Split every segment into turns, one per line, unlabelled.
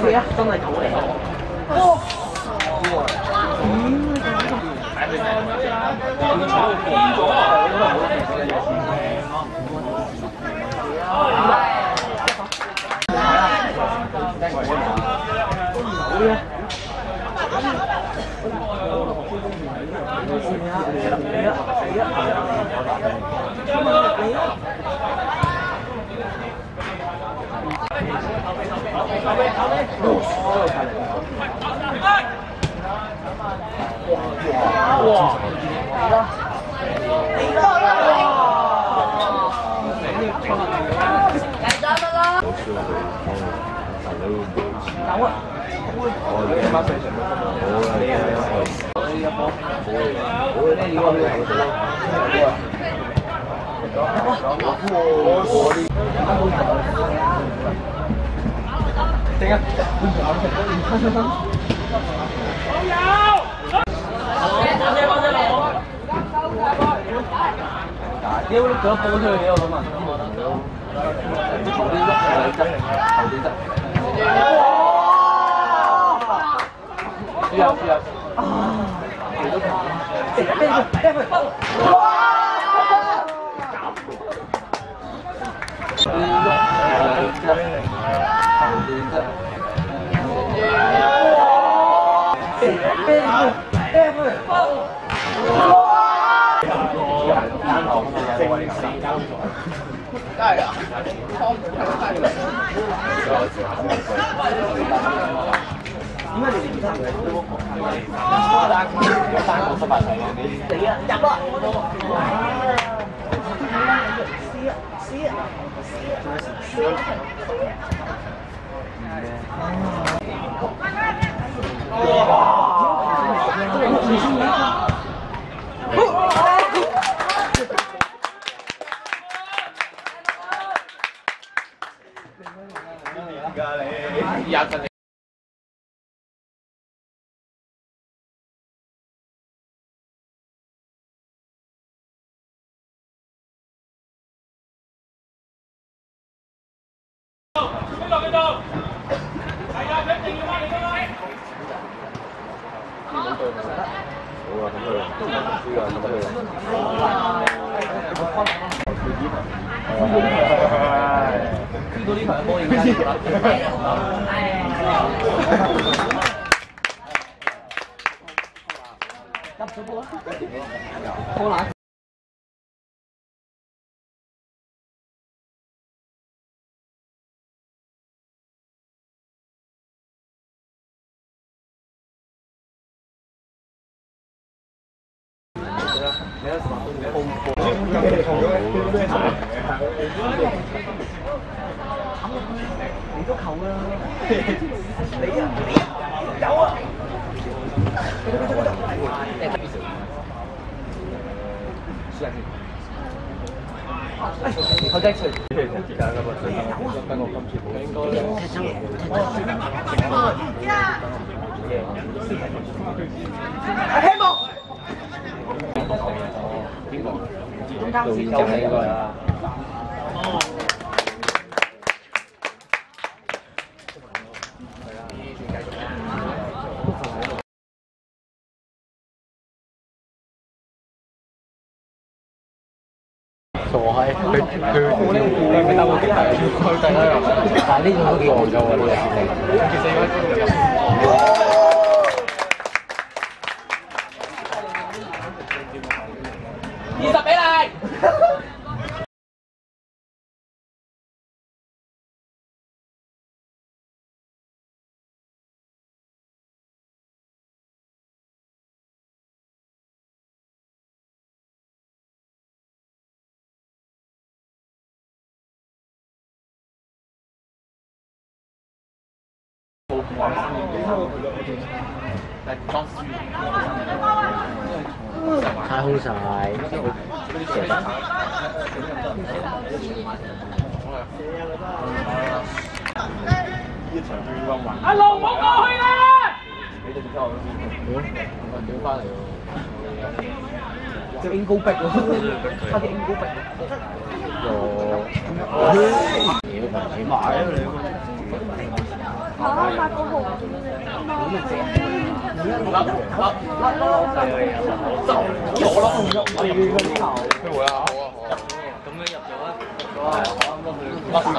啊，真係狗嚟。屌你腳波出去幾我諗啊！頭啲得，頭啲得。輸啊！幾多球？真係啊！點解你哋而家唔係單個失敗題你死啊！入啊！試啊！知道呢排波已經入咗波啦！波乸。你都扣啦！你啊！有啊！佢真係時間㗎嘛？跟我今次冇應該希望邊個？中間線就係應該啦。傻閪，佢兜個擊係佢第一樣，但係呢種都幾戇鳩啊！呢樣其實應該20比例。太好晒，阿龍唔好過去啦！俾隻之後我屌翻嚟喎，隻鷹高逼喎，差啲鷹高逼。妖，起碼啊你！
發個號
會啊，好啊，好啊。咁樣入咗啊，入咗啊，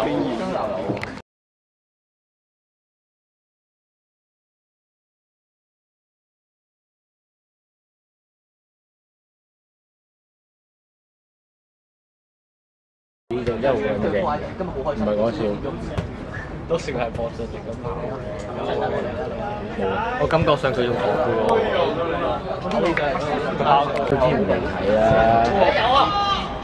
呢度真係好嘅，唔係講笑，都算係博進嚟咁。我感覺上佢仲好嘅喎，佢之前唔睇啦。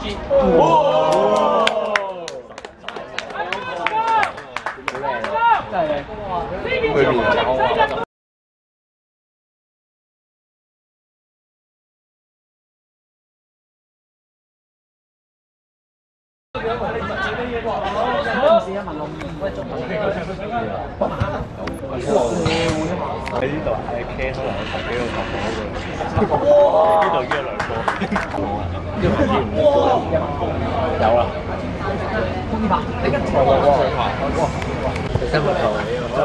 喺呢度喺 K 可能有十幾個球嘅，呢度已經有2個，有啦。真唔錯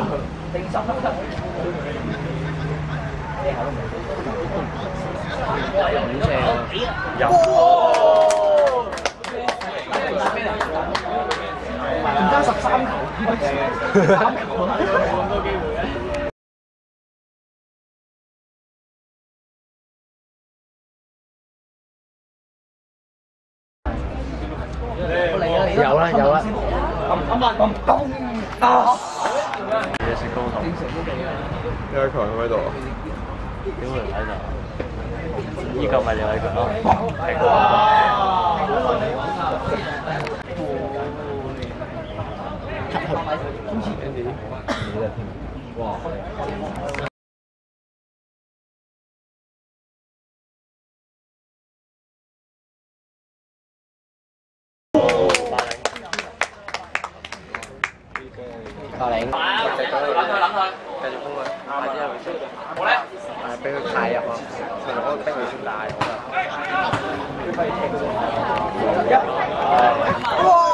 而家13球，咁多機會咧。有啦有啦。嘢食高頭。李偉強喺度啊？點會唔喺度？依個咪李偉強咯。哇！8-0，諗佢，繼續攻佢，快啲入去先。好咧，係俾佢太入啊！其實我逼佢先大，好啦。